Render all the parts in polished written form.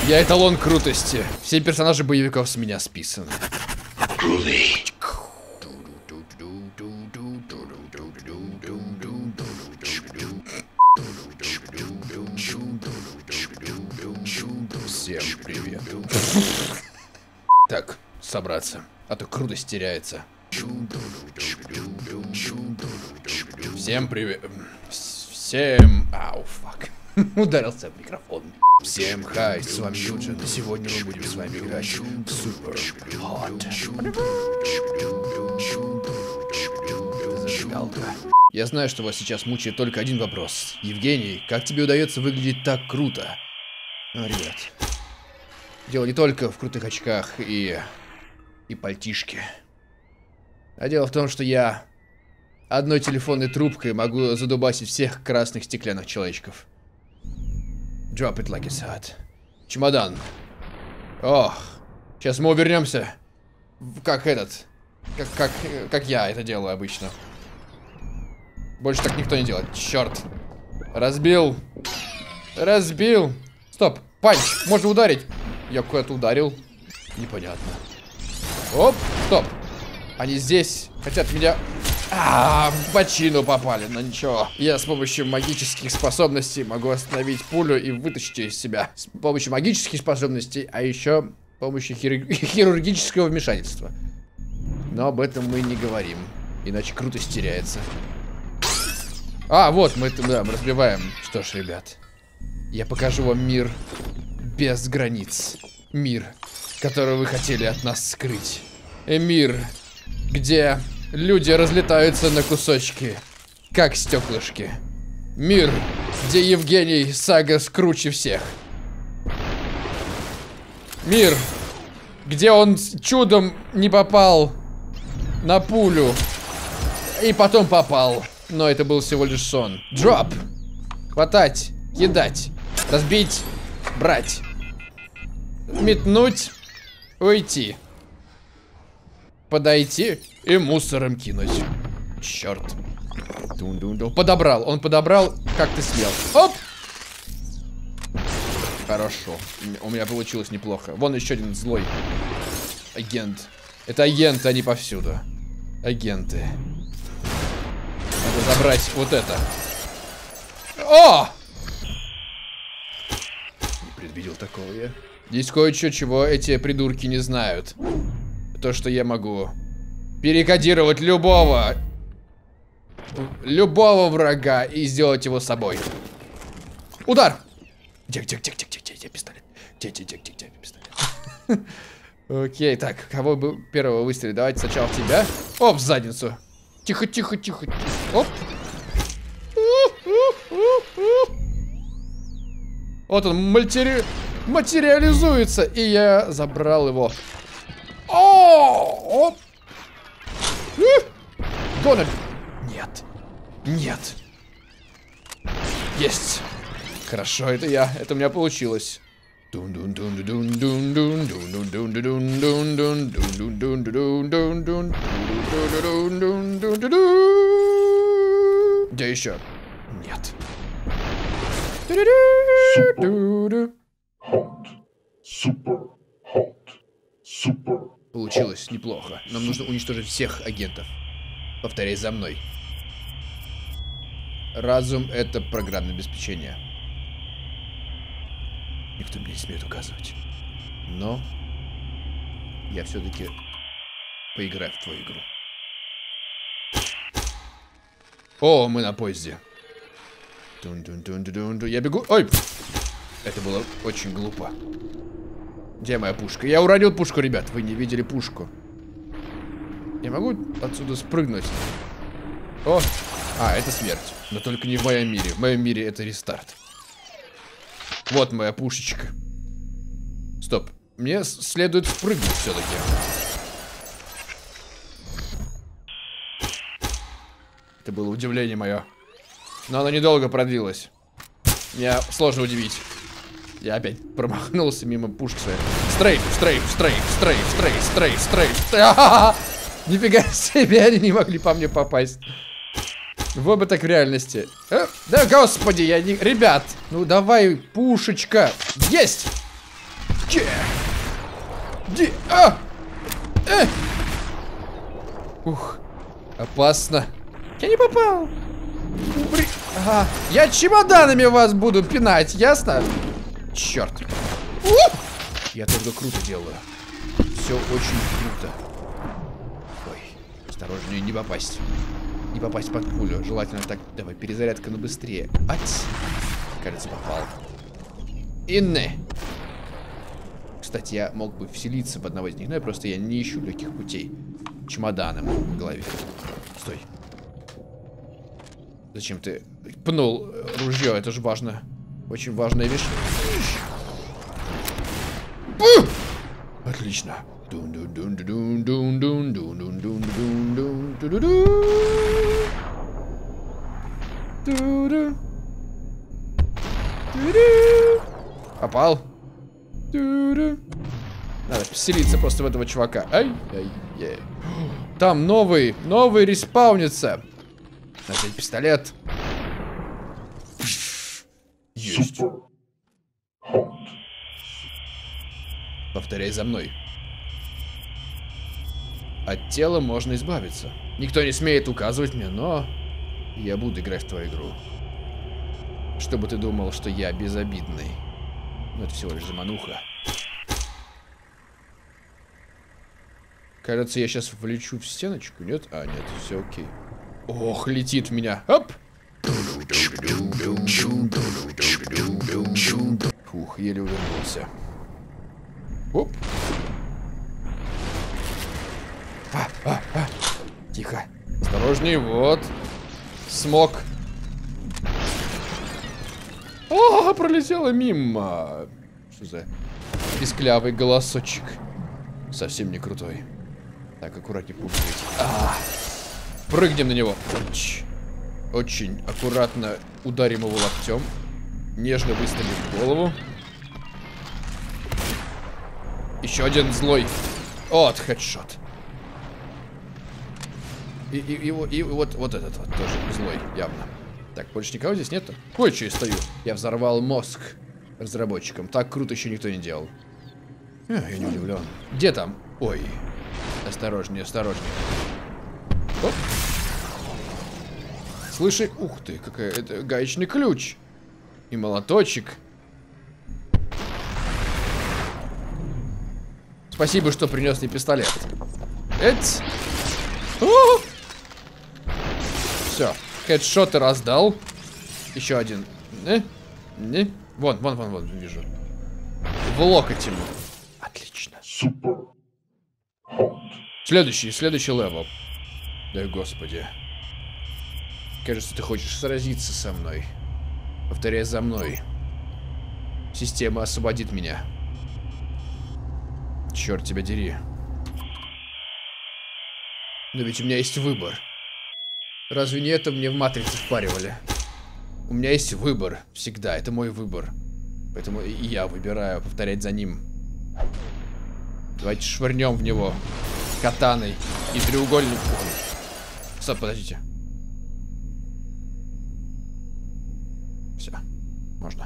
Я эталон крутости. Все персонажи боевиков с меня списаны. Всем привет. Так, собраться, а то крутость теряется. Всем привет. Всем... Ау, фак. Ударился в микрофон. Всем хай, с вами Юджин, и сегодня мы будем с вами играть в Super Hot. Зажигалка. Я знаю, что вас сейчас мучает только один вопрос. Евгений, как тебе удается выглядеть так круто? Ну, ребят, дело не только в крутых очках и пальтишке. А дело в том, что я одной телефонной трубкой могу задубасить всех красных стеклянных человечков. Drop it like it's hot. Чемодан. Ох, сейчас мы вернемся. Как этот. Как я это делаю обычно. Больше так никто не делает. Черт. Разбил. Разбил. Стоп. Панч. Можно ударить. Я куда-то ударил. Непонятно. Оп. Стоп. Они здесь хотят меня... в бочину попали, но ничего. Я с помощью магических способностей могу остановить пулю и вытащить ее из себя. С помощью магических способностей, а еще с помощью хирургического вмешательства. Но об этом мы не говорим, иначе крутость теряется. Вот мы это, да, мы разбиваем. Что ж, ребят, я покажу вам мир без границ. Мир, который вы хотели от нас скрыть. Мир, где... люди разлетаются на кусочки, как стеклышки. Мир, где Евгений Сага круче всех. Мир, где он чудом не попал на пулю. И потом попал. Но это был всего лишь сон. Дроп. Хватать, кидать, разбить, брать. Метнуть, уйти. Подойти и мусором кинуть. Черт. Подобрал. Он подобрал, как ты смел. Оп! Хорошо. У меня получилось неплохо. Вон еще один злой агент. Это агенты, они повсюду. Агенты. Надо забрать вот это. О! Не предвидел такого я. Здесь кое-что, чего эти придурки не знают. То, что я могу перекодировать любого врага и сделать его собой. Удар! Где пистолет? Где пистолет? Окей, так, кого бы первого выстрелить? Давайте сначала в тебя. Оп, в задницу. Тихо. Оп. Вот он материализуется, и я забрал его. Оп! Дональд! Нет. Есть. Хорошо, это я. Это у меня получилось. Где еще? Нет. Супер. Получилось неплохо. Нам нужно уничтожить всех агентов. Повторяй за мной. Разум — это программное обеспечение. Никто мне не смеет указывать. Но я все-таки поиграю в твою игру. О, мы на поезде. Я бегу. Ой! Это было очень глупо. Где моя пушка? Я уронил пушку, ребят. Вы не видели пушку. Я могу отсюда спрыгнуть? О! Это смерть. Но только не в моем мире. В моем мире это рестарт. Вот моя пушечка. Стоп. Мне следует спрыгнуть все-таки. Это было удивление мое. Но оно недолго продлилось. Меня сложно удивить. Я опять промахнулся мимо пушки своей. Стрейф. Нифига себе, они не могли по мне попасть. Вот бы так в реальности. Да, господи, я не... Ребят, ну давай, пушечка. Есть! Ух, опасно. Я не попал. Ага. Я чемоданами вас буду пинать, ясно? Черт. Я только круто делаю. Все очень круто. Ой, осторожнее, не попасть. Не попасть под пулю. Желательно так. Давай, перезарядка, но быстрее. Ать. Кажется, попал. Инны. Кстати, я мог бы вселиться в одного из них, но я не ищу легких путей. Чемоданом в голове. Стой. Зачем ты пнул ружье? Это же важно. Очень важная вещь. Отлично. Попал. Надо поселиться просто в этого чувака. Ай-яй-яй. Там новый респаунится. Надо взять пистолет. Есть. Повторяй за мной. От тела можно избавиться. Никто не смеет указывать мне, но я буду играть в твою игру. Чтобы ты думал, что я безобидный. Но это всего лишь замануха. Кажется, я сейчас влечу в стеночку, нет? А, нет, все окей. Ох, летит в меня. Оп! Фух, еле увернулся. Оп! Тихо. Осторожней, вот. Смог. О, пролетела мимо. Что за писклявый голосочек? Совсем не крутой. Так, аккуратнее пушить. Прыгнем на него. Очень аккуратно ударим его локтем. Нежно выстрелим в голову. Еще один злой. Вот, хедшот. И вот этот вот тоже злой, явно. Так, больше никого здесь нету? Ой, что я стою? Я взорвал мозг разработчикам. Так круто еще никто не делал. Я не удивлен. Где там? Ой. Осторожнее, осторожнее. Оп. Слыши, ух ты, какая это гаечный ключ. И молоточек. Спасибо, что принес мне пистолет. Все, хедшоты раздал. Еще один. Вон, вижу. В локоть ему. Отлично. Следующий левел. Да господи. Кажется, ты хочешь сразиться со мной. Повторяй за мной. Система освободит меня. Черт тебя дери. Но ведь у меня есть выбор. Разве не это мне в матрице впаривали? У меня есть выбор. Всегда. Это мой выбор. Поэтому и я выбираю повторять за ним. Давайте швырнем в него катаной и треугольным. Стоп, подождите. Все. Можно.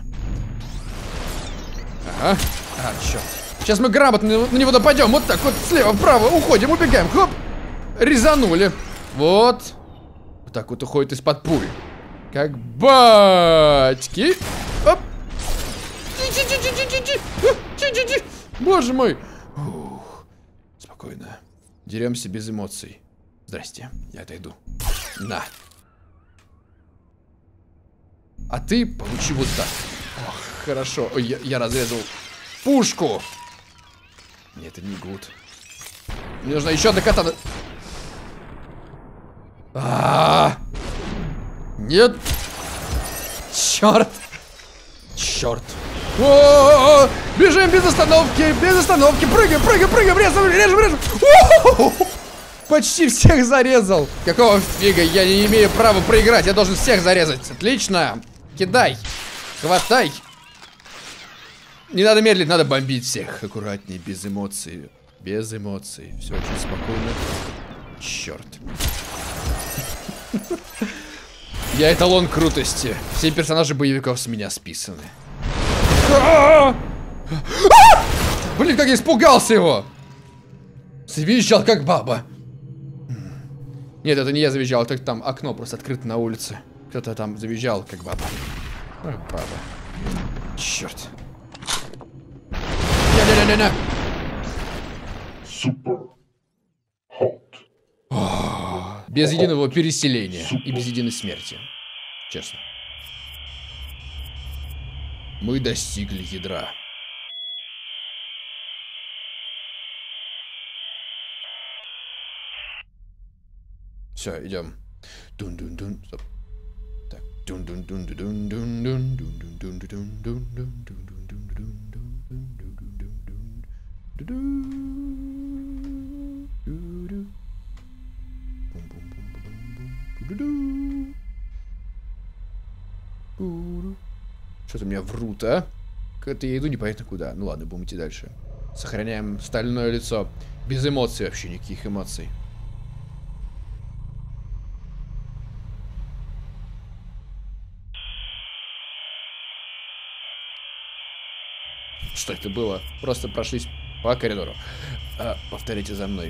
Ага. Черт. Сейчас мы грамотно на него нападем. Вот так вот слева вправо уходим, убегаем. Хоп. Резанули. Вот. Вот так вот уходит из-под пуль. Как батьки. Оп. Боже мой. Ух. Спокойно. Деремся без эмоций. Здрасте. Я отойду. На. А ты получи вот так. Ох, хорошо. Ой, я разрезал пушку. Нет, это не гуд. Мне нужна еще одна катана. Нет. Черт. Черт. О-о-о-о! Бежим без остановки, без остановки. Прыгаем, режем. Почти всех зарезал. Какого фига? Я не имею права проиграть. Я должен всех зарезать. Отлично. Кидай. Хватай. Не надо медлить, надо бомбить всех. Аккуратнее, без эмоций. Без эмоций. Все очень спокойно. Черт. Я эталон крутости. Все персонажи боевиков с меня списаны. Блин, как я испугался его! Завизжал, как баба. Нет, это не я завизжал, это там окно просто открыто на улице. Кто-то там завизжал, как баба. Ой, баба. Черт. Не-не-не-не-не. Super hot. Без единого переселения и без единой смерти. Честно. Мы достигли ядра. Все, идем. Дун-дун-дун. Стоп. Так. Что-то меня врут, а? Как-то я иду непонятно куда. Ну ладно, будем идти дальше. Сохраняем стальное лицо. Без эмоций вообще, никаких эмоций. Что это было? Просто прошлись по коридору. Повторите за мной.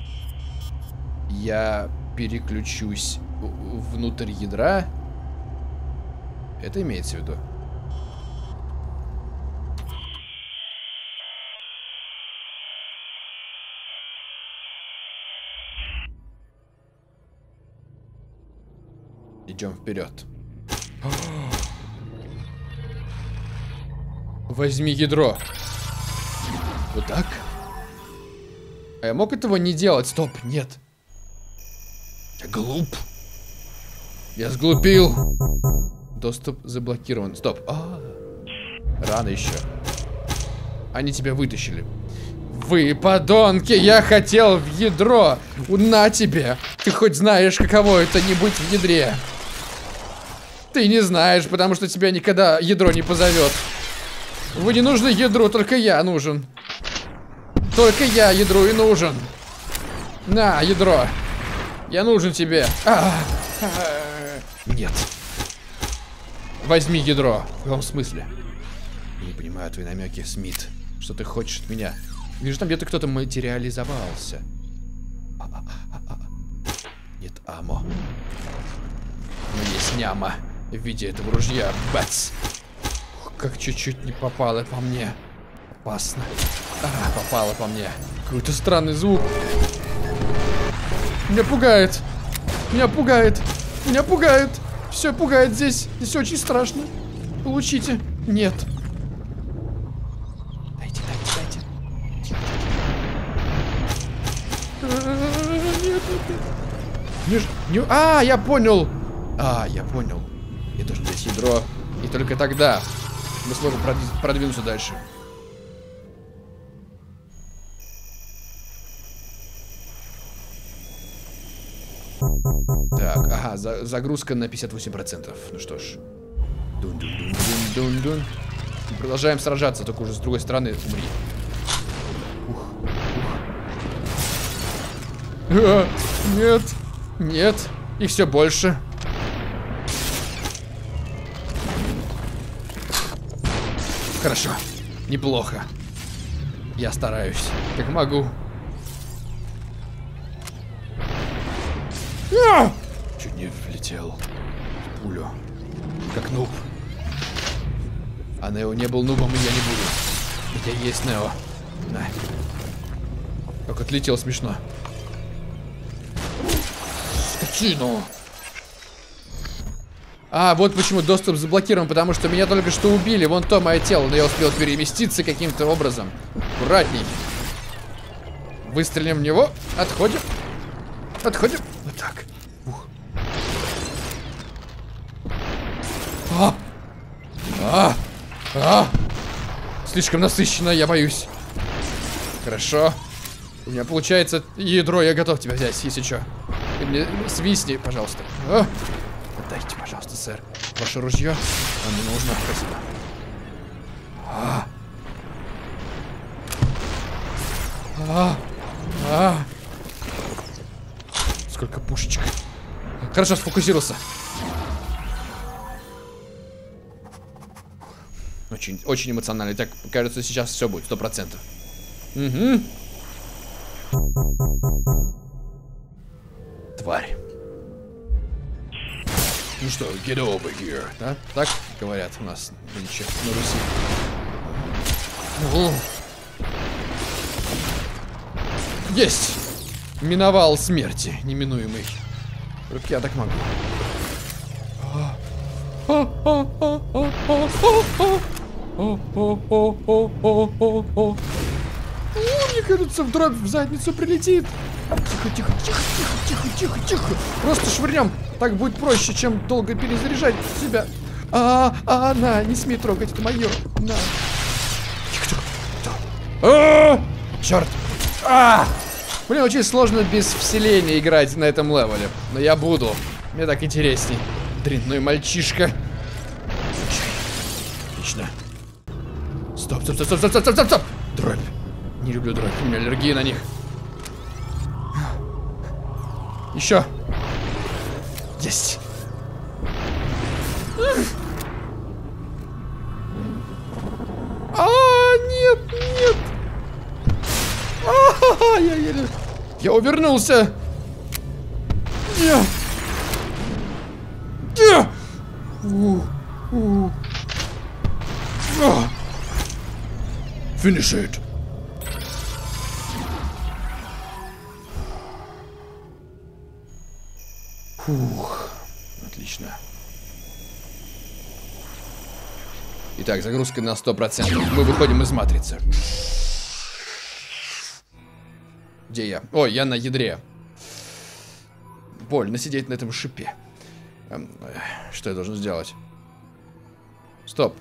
Я переключусь внутрь ядра. Это имеется в виду. Идем вперед. Возьми ядро. Вот так? А я мог этого не делать? Стоп, нет. Я глуп. Я сглупил. Доступ заблокирован. Стоп. Рано еще. Они тебя вытащили. Вы, подонки, я хотел в ядро. На тебе. Ты хоть знаешь, каково это не быть в ядре? Ты не знаешь, потому что тебя никогда ядро не позовет. Вы не нужны ядру, только я нужен. Только я ядру и нужен. На, ядро. Я нужен тебе. Нет. Возьми ядро. В каком смысле? Не понимаю твои намеки, Смит. Что ты хочешь от меня? Вижу, там где-то кто-то материализовался. Нет амо. Но есть няма в виде этого ружья. Бац. Как чуть-чуть не попало по мне. Опасно. Попало по мне. Какой-то странный звук. Меня пугает. Меня пугает. Меня пугает. Все пугает здесь. Здесь очень страшно. Получите. Нет. Дайте. Нет. Я понял. Я понял. Я должен взять ядро. И только тогда мы сможем продвинуться дальше. Так, загрузка на 58%. Ну что ж. Дун-дун-дун-дун-дун-дун. Продолжаем сражаться, только уже с другой стороны. Умри. Нет. Нет. Их все больше. Хорошо. Неплохо. Я стараюсь. Как могу. Чуть не влетел в пулю. Как нуб. А Нео не был нубом, и я не буду. Ведь я есть Нео. На. Как отлетел смешно. Скотину. Вот почему доступ заблокирован, потому что меня только что убили. Вон то мое тело, но я успел переместиться каким-то образом. Аккуратней. Выстрелим в него. Отходим. Отходим. Вот так. Слишком насыщенно, я боюсь. Хорошо. У меня получается ядро, я готов тебя взять, если что. Ты мне свистни, пожалуйста. Отдайте, пожалуйста, сэр. Ваше ружье. Вам не нужно, спасибо. Сколько пушечек. Хорошо, сфокусировался. Очень эмоционально. Так, кажется, сейчас все будет, 100%. Угу. Тварь. Ну что, get over here, да? Так говорят у нас нынче на Руси. Есть! Миновал смерти, неминуемый. Только я так могу. Мне кажется, в дробь в задницу прилетит. Тихо, тихо, тихо, тихо, тихо, тихо, тихо. Просто швырнем. Так будет проще, чем долго перезаряжать себя. На, не смей трогать, это мое. На. Тихо, тихо. Черт. Блин, очень сложно без вселения играть на этом левеле. Но я буду. Мне так интересней. Дрянной мальчишка. Отлично. Стоп, стоп, стоп, стоп, стоп, стоп, стоп, стоп. Дробь. Не люблю дробь, у меня аллергия на них. Еще. Есть. Нет, нет. Я еле... Я увернулся. Нет. Finish it. Фух, отлично. Итак, загрузка на 100%. Мы выходим из матрицы. Где я? Ой, я на ядре. Больно сидеть на этом шипе. Что я должен сделать? Стоп.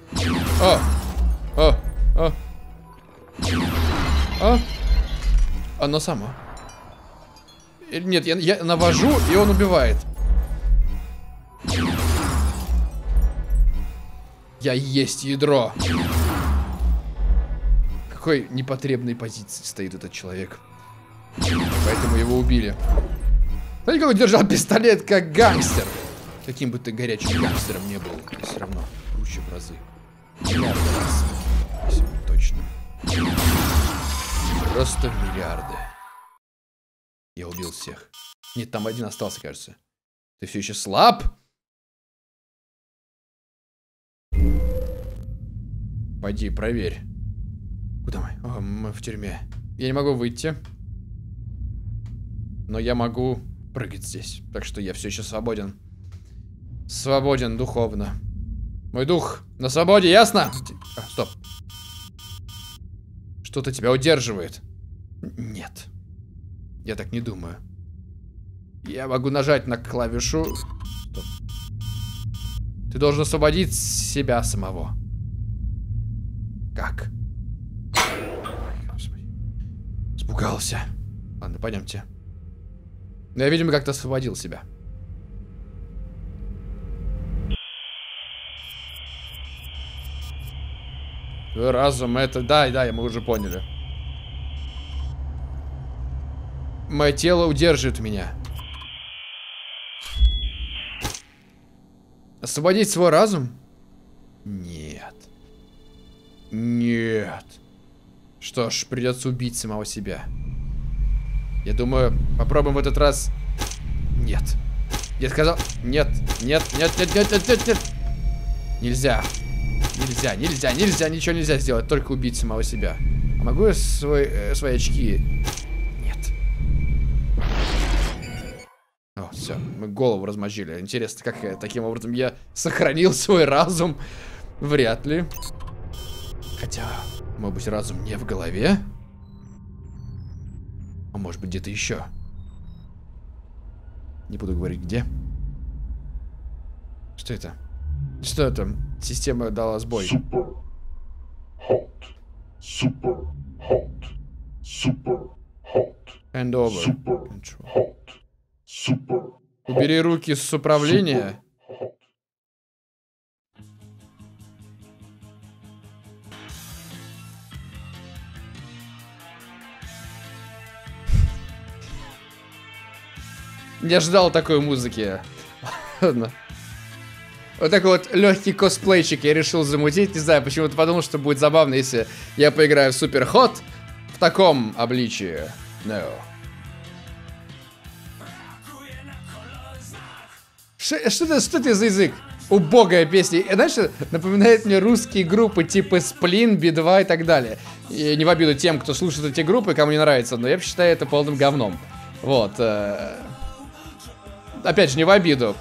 Оно само. Нет, я навожу, и он убивает. Я есть ядро. В какой непотребной позиции стоит этот человек. Поэтому его убили. Знаете, как он держал пистолет, как гангстер? Каким бы ты горячим гангстером не был, все равно круче в разы. Миллиарды раз. Если быть точным. Просто миллиарды. Я убил всех. Нет, там один остался, кажется. Ты все еще слаб? Пойди, проверь. Куда мы? О, мы в тюрьме. Я не могу выйти. Но я могу прыгать здесь. Так что я все еще свободен. Свободен духовно. Мой дух на свободе, ясно? Стоп. Что-то тебя удерживает. Нет. Я так не думаю. Я могу нажать на клавишу. Стоп. Ты должен освободить себя самого. Как? Господи. Испугался. Ладно, пойдемте. Но я, видимо, как-то освободил себя. Разум это... Да, мы уже поняли. Мое тело удерживает меня. Освободить свой разум? Нет. Нет. Что ж, придется убить самого себя. Я думаю, попробуем в этот раз. Нет. Я сказал... Нет. Нет. Нельзя. Нельзя. Ничего нельзя сделать. Только убить самого себя. А могу я свои очки... О, все, мы голову размозжили. Интересно, как таким образом я сохранил свой разум? Вряд ли. Хотя, может быть, разум не в голове? А может быть, где-то еще? Не буду говорить, где. Что это? Что это? Система дала сбой. Super hot. And over. Control. Убери руки с управления. Не ждал такой музыки. Ладно. Вот такой вот легкий косплейчик я решил замутить. Не знаю, почему-то подумал, что будет забавно, если я поиграю в Super Hot. в таком обличии. No. Что это за язык? Убогая песня. Знаешь, напоминает мне русские группы типа Сплин, Би-2 и так далее. И не в обиду тем, кто слушает эти группы, кому не нравится, но я считаю это полным говном. Вот. Опять же, не в обиду.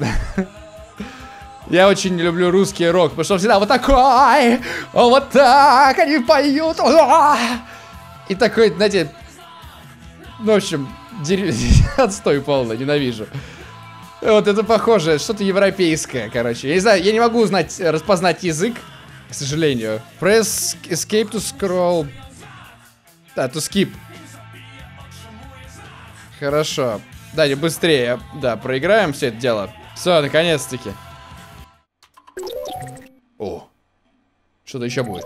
Я очень не люблю русский рок, потому что он всегда вот такой, вот так они поют. И такой, знаете, ну, в общем, отстой полный, ненавижу. Вот это похоже, что-то европейское, короче. Я не знаю, я не могу распознать язык, к сожалению. Press escape to scroll. Да, to skip. Хорошо. Да, не быстрее. Да, проиграем все это дело. Все, наконец-таки. О, что-то еще будет.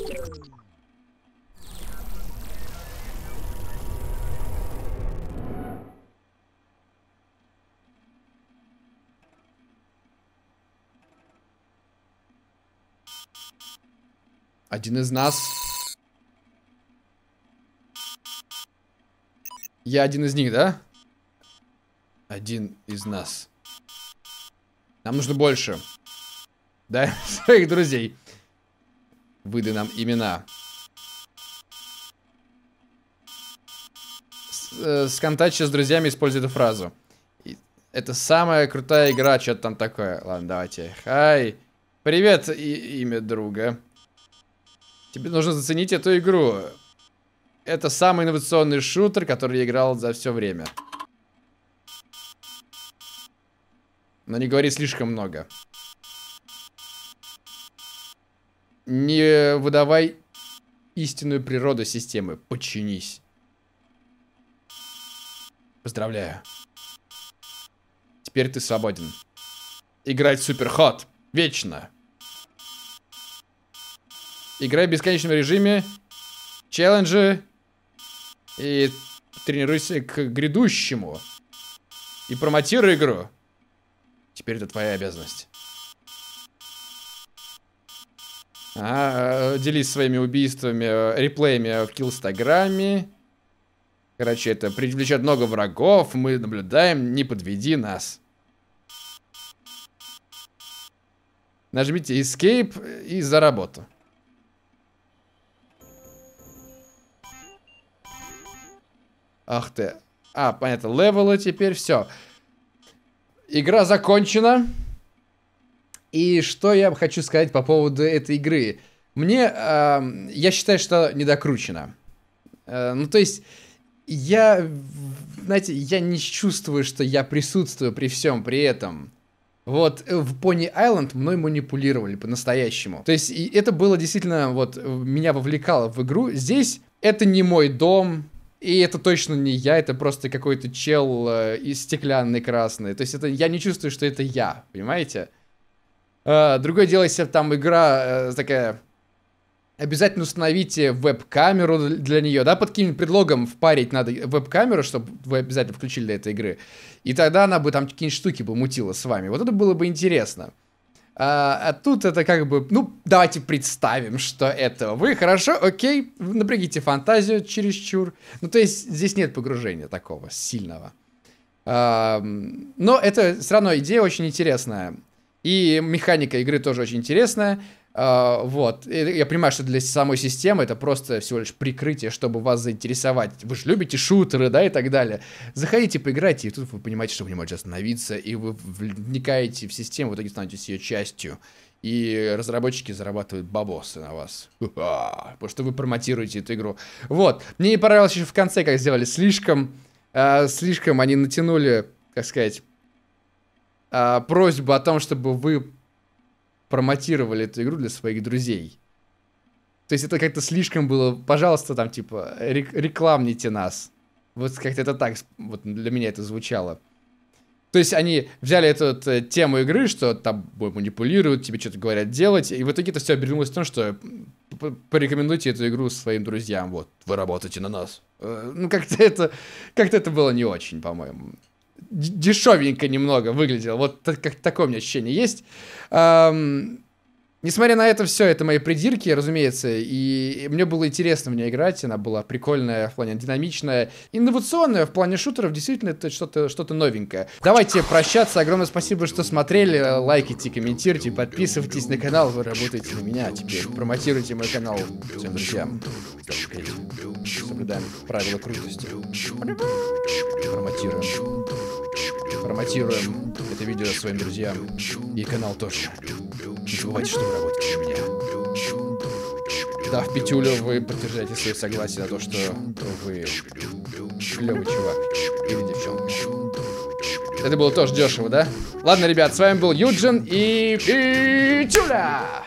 Один из нас. Я один из них, да? Один из нас. Нам нужно больше. Да, своих друзей. Выдай нам имена. Сконтачься с друзьями, используй эту фразу. Это самая крутая игра, что-то там такое. Ладно, давайте. Хай. Привет, имя друга. Тебе нужно заценить эту игру. Это самый инновационный шутер, который я играл за все время. Но не говори слишком много. Не выдавай истинную природу системы. Подчинись. Поздравляю. Теперь ты свободен. Играть в Суперхот. Вечно. Играй в бесконечном режиме. Челленджи. И тренируйся к грядущему. И промотируй игру. Теперь это твоя обязанность. Делись своими убийствами, реплеями в киллстаграме. Короче, это привлечет много врагов. Мы наблюдаем, не подведи нас. Нажмите Escape и за работу. Ах ты. Понятно, левелы теперь, все. Игра закончена. И что я хочу сказать по поводу этой игры. Я считаю, что недокручено. Ну, то есть, знаете, я не чувствую, что я присутствую при всем при этом. Вот, в Pony Island мной манипулировали по-настоящему. То есть, и это было действительно, вот, меня вовлекало в игру. Здесь это не мой дом. И это точно не я, это просто какой-то чел из стеклянный красный. То есть это я не чувствую, что это я, понимаете? Другое дело, если там игра такая... Обязательно установите веб-камеру для нее, да, под каким-нибудь предлогом впарить надо веб-камеру, чтобы вы обязательно включили для этой игры. И тогда она бы там какие-нибудь штуки бы мутила с вами. Вот это было бы интересно. А тут это как бы, ну, давайте представим, что это вы. Хорошо, окей, напрягите фантазию чересчур. Ну, то есть здесь нет погружения такого сильного. Но это все равно идея очень интересная. И механика игры тоже очень интересная. Вот. И я понимаю, что для самой системы это просто всего лишь прикрытие, чтобы вас заинтересовать. Вы же любите шутеры, да, и так далее. Заходите, поиграйте, и тут вы понимаете, что вы не можете остановиться, и вы вникаете в систему, в итоге становитесь ее частью. И разработчики зарабатывают бабосы на вас. Потому что вы промотируете эту игру. Вот. Мне не понравилось еще в конце, как сделали. Слишком они натянули, как сказать, просьбу о том, чтобы вы промотировали эту игру для своих друзей. То есть это как-то слишком было, пожалуйста, там, типа, рекламните нас. Вот как-то это так, вот для меня это звучало. То есть они взяли эту тему игры, что там манипулируют, тебе что-то говорят делать, и в итоге это все обернулось в том, что порекомендуйте эту игру своим друзьям, вот, вы работаете на нас. Ну, как-то это было не очень, по-моему. Дешевенько немного выглядело. Вот как такое у меня ощущение есть. Несмотря на это все, это мои придирки, разумеется, и мне было интересно в нее играть, она была прикольная, в плане динамичная, инновационная, в плане шутеров, действительно, это что-то новенькое. Давайте прощаться, огромное спасибо, что смотрели, лайкайте, комментируйте, подписывайтесь на канал, вы работаете на меня, теперь промотируйте мой канал всем друзьям. Соблюдаем правила крутости. Форматируем это видео своим друзьям и канал тоже. Не забывайте, что вы работаете на меня. Да, в пятюлю вы подтверждаете свое согласие на то, что вы клевый чувак или девчонка. Это было тоже дешево, да? Ладно, ребят, с вами был Юджин и Пятюля!